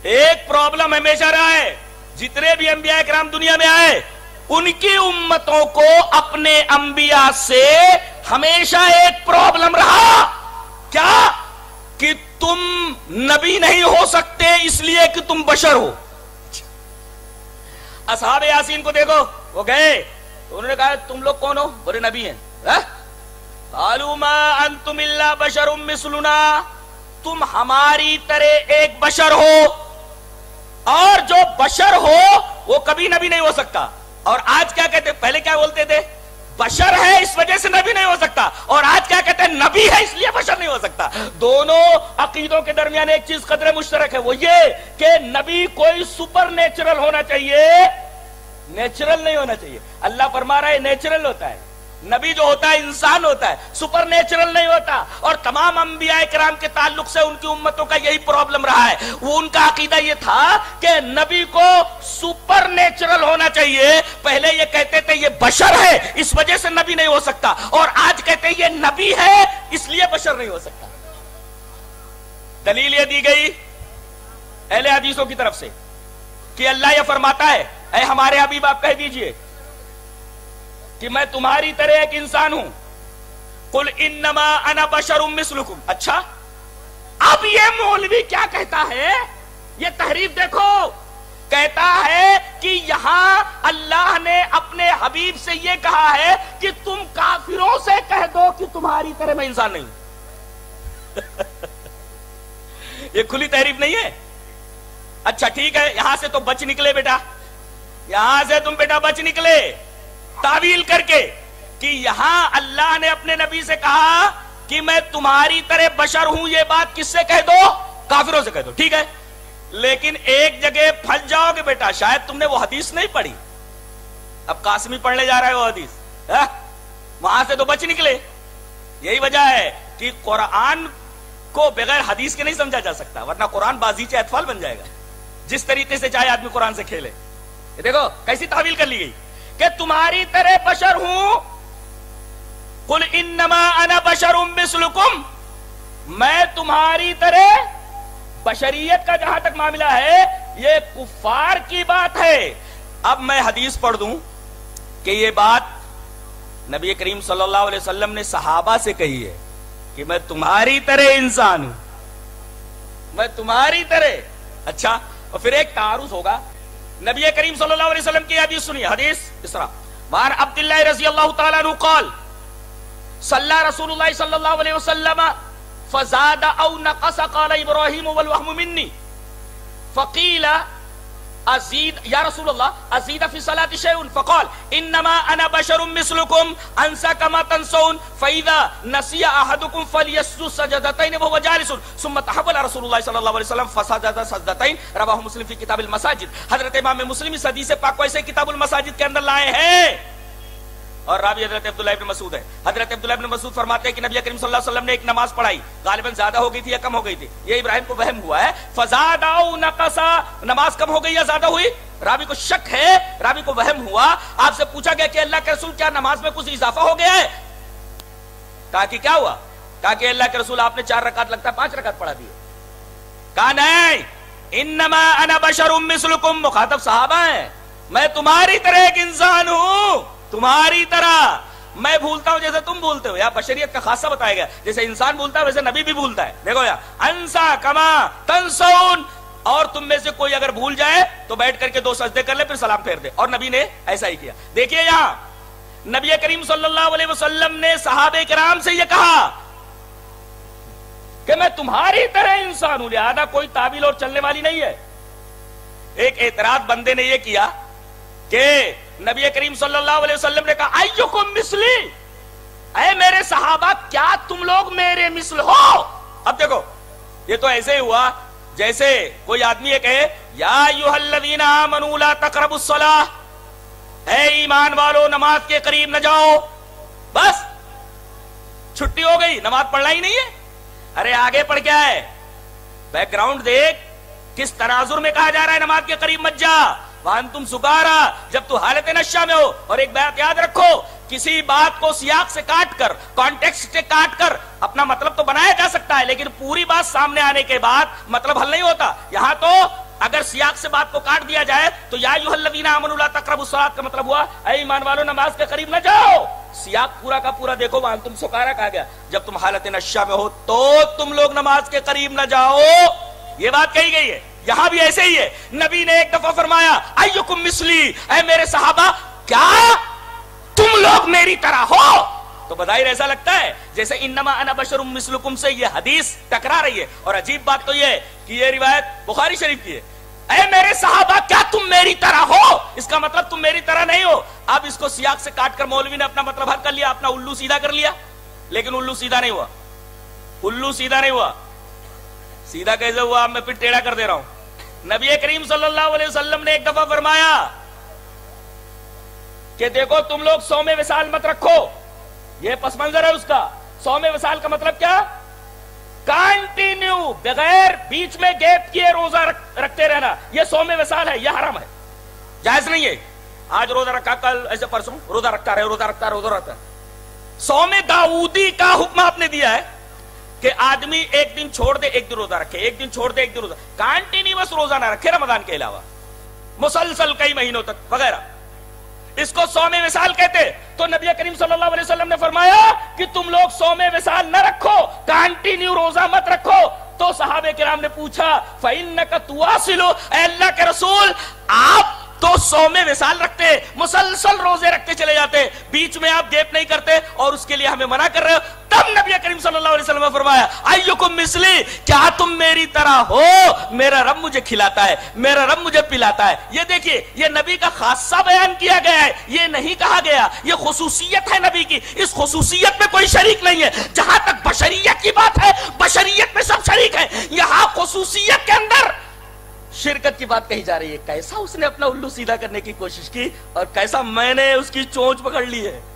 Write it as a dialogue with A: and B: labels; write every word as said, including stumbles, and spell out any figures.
A: ایک پرابلم ہمیشہ رہا ہے، جتنے بھی انبیاء کرام دنیا میں آئے ان کی امتوں کو اپنے انبیاء سے ہمیشہ ایک پرابلم رہا، کیا؟ کہ تم نبی نہیں ہو سکتے اس لیے کہ تم بشر ہو۔ اصحاب یاسین کو دیکھو، وہ گئے انہوں نے کہا تم لوگ کون ہو؟ بولے نبی ہیں۔ قالوا ما انتم الا بشر مثلنا، تم ہماری طرح ایک بشر ہو، اور جو بشر ہو وہ کبھی نبی نہیں ہو سکتا۔ اور آج کیا کہتے؟ پہلے کیا بولتے تھے؟ بشر ہے اس وجہ سے نبی نہیں ہو سکتا، اور آج کیا کہتے ہیں؟ نبی ہے اس لیے بشر نہیں ہو سکتا۔ دونوں عقیدوں کے درمیان ایک چیز قدر مشترک ہے، وہ یہ کہ نبی کوئی سپر نیچرل ہونا چاہیے، نیچرل نہیں ہونا چاہیے۔ اللہ فرما رہا ہے نیچرل ہوتا ہے، نبی جو ہوتا ہے انسان ہوتا ہے، سپر نیچرل نہیں ہوتا۔ اور تمام انبیاء کرام کے تعلق سے ان کی امتوں کا یہی پرابلم رہا ہے، وہ ان کا عقیدہ یہ تھا کہ نبی کو سپر نیچرل ہونا چاہیے۔ پہلے یہ کہتے تھے یہ بشر ہے اس وجہ سے نبی نہیں ہو سکتا، اور آج کہتے ہیں یہ نبی ہے اس لیے بشر نہیں ہو سکتا۔ دلیل یہ دی گئی اہل حدیثوں کی طرف سے کہ اللہ یہ فرماتا ہے، اے ہمارے حبیب آپ کہہ دیجئے کہ میں تمہاری طرح ایک انسان ہوں، قل انما انا بشر مثلکم۔ اچھا، اب یہ مولوی کیا کہتا ہے؟ یہ تحریف دیکھو، کہتا ہے کہ یہاں اللہ نے اپنے حبیب سے یہ کہا ہے کہ تم کافروں سے کہہ دو کہ تمہاری طرح میں انسان نہیں ہوں۔ یہ کھلی تحریف نہیں ہے؟ اچھا ٹھیک ہے، یہاں سے تو بچ نکلے بیٹا، یہاں سے تم بیٹا بچ نکلے تعویل کر کے کہ یہاں اللہ نے اپنے نبی سے کہا کہ میں تمہاری طرح بشر ہوں، یہ بات کس سے کہہ دو؟ کافروں سے کہہ دو، ٹھیک ہے۔ لیکن ایک جگہ پھنس جاؤ گے بیٹا، شاید تم نے وہ حدیث نہیں پڑھی، اب قاسمی پڑھنے جا رہا ہے وہ حدیث، وہاں سے تو بچ نکلے۔ یہی وجہ ہے کہ قرآن کو بغیر حدیث کے نہیں سمجھا جا سکتا، ورنہ قرآن بازیچے اطفال بن جائے گا، جس طریقے سے چاہے آدمی قرآن سے کھیلے۔ یہ دیکھو کیسی تعویل کر لی گئی کہ تمہاری طرح بشر ہوں، قل انما انا بشر مثلکم، میں تمہاری طرح۔ بشریت کا جہاں تک معاملہ ہے یہ کفار کی بات ہے۔ اب میں حدیث پڑھ دوں کہ یہ بات نبی کریم صلی اللہ علیہ وسلم نے صحابہ سے کہی ہے کہ میں تمہاری طرح انسان ہوں، میں تمہاری طرح۔ اچھا، اور پھر ایک تعارض ہوگا۔ نبی کریم صلی اللہ علیہ وسلم کی حدیث سنیے، حدیث اسراء، وعن عبداللہ رضی اللہ تعالیٰ عنہ قال صلی رسول اللہ صلی اللہ علیہ وسلم فزاد او نقص قال ابراہیم والوہم منی فقیل ازید یا رسول اللہ ازید فی صلاة شیئن فقال انما انا بشر مثلکم انسا کما تنسون فاذا نسی احدکم فلیسجد سجدتین وهو جالس ثم تحول رسول اللہ صلی اللہ علیہ وسلم فسجد سجدتین، رواہ مسلم فی کتاب المساجد۔ حضرت امام مسلم اس حدیث پاک کو ایسے کتاب المساجد کے اندر لائے ہیں، اور راوی حضرت عبداللہ ابن مسعود ہے۔ حضرت عبداللہ ابن مسعود فرماتے ہیں کہ نبی کریم صلی اللہ علیہ وسلم نے ایک نماز پڑھائی، غالباً زیادہ ہو گئی تھی یا کم ہو گئی تھی، یہ ابراہیم کو وہم ہوا ہے، فزاد او نقصا، نماز کم ہو گئی یا زیادہ ہوئی؟ راوی کو شک ہے، راوی کو وہم ہوا۔ آپ سے پوچھا گیا کہ اللہ کے رسول کیا نماز میں کچھ اضافہ ہو گیا ہے؟ کہا کہ کیا ہوا؟ کہا کہ اللہ کے رسول آپ نے چار رکعت لگتا ہے پانچ رکعت پڑھا دی۔ کہا نہیں، انما انا بشر مثلکم، مخاطب صحابہ ہیں، میں تمہاری طرح ایک انسان ہوں، تمہاری طرح، میں بھولتا ہوں جیسے تم بھولتے ہو۔ یا بشریت کا خاصہ بتایا گیا، جیسے انسان بھولتا ہے ویسے نبی بھی بھولتا ہے۔ دیکھو یا انسا کما تنسون، اور تم میں سے کوئی اگر بھول جائے تو بیٹھ کر کے دو سجدے کر لے پھر سلام پھیر دے، اور نبی نے ایسا ہی کیا۔ دیکھیے یہاں نبی کریم صلی اللہ علیہ وسلم نے صحابہ کرام سے یہ کہا کہ میں تمہاری طرح انسان ہوں، لہذا کوئی تعویل اور چلنے والی نہیں ہے۔ ایک اعتراض بندے نے یہ کیا کہ نبی کریم صلی اللہ علیہ وسلم نے کہا ایکم مثلی، اے میرے صحابہ کیا تم لوگ میرے مثل ہو؟ اب دیکھو یہ تو ایسے ہی ہوا جیسے کوئی آدمی یہ کہے یا ایھا الذین آمنوا لا تقربوا الصلاۃ، اے ایمان والو نماز کے قریب نہ جاؤ، بس چھٹی ہو گئی، نماز پڑھنا ہی نہیں ہے۔ ارے آگے پڑھ کیا ہے؟ بیک گراؤنڈ دیکھ، کس تناظر میں کہا جا رہا ہے نماز کے قریب مت جا، وانتم سکارا، جب تو حالت نشہ میں ہو۔ اور ایک بات یاد رکھو، کسی بات کو سیاق سے کاٹ کر، کانٹیکسٹ سے کاٹ کر اپنا مطلب تو بنایا جا سکتا ہے، لیکن پوری بات سامنے آنے کے بعد مطلب حل نہیں ہوتا۔ یہاں تو اگر سیاق سے بات کو کاٹ دیا جائے تو یا ایھا الذین آمنوا لا تقربوا الصلاۃ کا مطلب ہوا اے ایمان والو نماز کے قریب نہ جاؤ. سیاق پورا کا پورا دیکھو وہاں تم سکارا کہا گیا, جب تم حالت نشہ میں ہو تو تم لوگ نماز کے قریب نہ جاؤ, یہ بات کہی گئی ہے. یہاں بھی ایسے ہی ہے, نبی نے ایک دفعہ فرمایا ایکم مثلی, اے میرے صحابہ کیا تم لوگ میری طرح ہو؟ تو بظاہر ایسا لگتا ہے جیسے انما انا بشر مثلکم سے یہ حدیث ٹکرا رہی ہے, اور عجیب بات تو یہ ہے کہ یہ روایت بخاری شریف کی ہے. اے میرے صحابہ کیا تم میری طرح ہو, اس کا مطلب تم میری طرح نہیں ہو. اب اس کو سیاق سے کاٹ کر مولوی نے اپنا مطلب حل کر لیا, اپنا الو سیدھا کر لیا, لیکن الو سیدھا نہیں ہوا. الو سیدھا نہیں ہوا. سیدھا کیسے ہوا, میں پھر ٹیڑھا کر دے رہا ہوں. نبی کریم صلی اللہ علیہ وسلم نے ایک دفعہ فرمایا کہ دیکھو تم لوگ سو میں وصال مت رکھو, یہ پس منظر ہے اس کا. سو میں وصال کا مطلب کیا؟ کانٹینیو, بغیر بیچ میں گیپ کیے روزہ رکھ, رکھتے رہنا, یہ سو میں وصال ہے, یہ حرام ہے, جائز نہیں ہے. آج روزہ رکھا, کل ایسے پرسوں روزہ رکھتا رہے, روزہ رکھتا رہے, روزہ رکھتا رہے. سو میں داؤدی کا حکم آپ نے دیا ہے کہ آدمی ایک دن چھوڑ دے ایک دن روزہ رکھے, ایک دن چھوڑ دے ایک دن روزہ, کانٹینیوس روزہ نہ رکھے رمضان کے علاوہ, مسلسل کئی مہینوں تک وغیرہ. اس کو سو میں وصال کہتے. تو نبی کریم صلی اللہ علیہ وسلم نے فرمایا کہ تم لوگ سو میں وصال نہ رکھو, کانٹینیو روزہ مت رکھو. تو صحابہ کرام نے پوچھا فَإِنَّكَ تُوَاصِلُ, اے اللہ کے رسول آپ تو سو میں وصال رکھتے, مسلسل روزے رکھتے چلے جاتے, بیچ میں آپ گیپ نہیں کرتے, اور اس کے لیے ہمیں منع کر رہے ہو. تب نبی کریم صلی اللہ علیہ وسلم نے فرمایا ایکم مثلی, کیا تم میری طرح ہو؟ میرا رب مجھے کھلاتا ہے, میرا رب مجھے پلاتا ہے. یہ دیکھیے یہ نبی کا خاصہ بیان کیا گیا ہے, یہ نہیں کہا گیا, یہ خصوصیت ہے نبی کی. اس خصوصیت میں کوئی شریک نہیں ہے. جہاں تک بشریت کی بات ہے, بشریت میں سب شریک ہیں. یہاں خصوصیت کے اندر شرکت کی بات کہی جا رہی ہے. کیسا اس نے اپنا الو سیدھا کرنے کی کوشش کی, اور کیسا میں نے اس کی چونچ پکڑ لی ہے.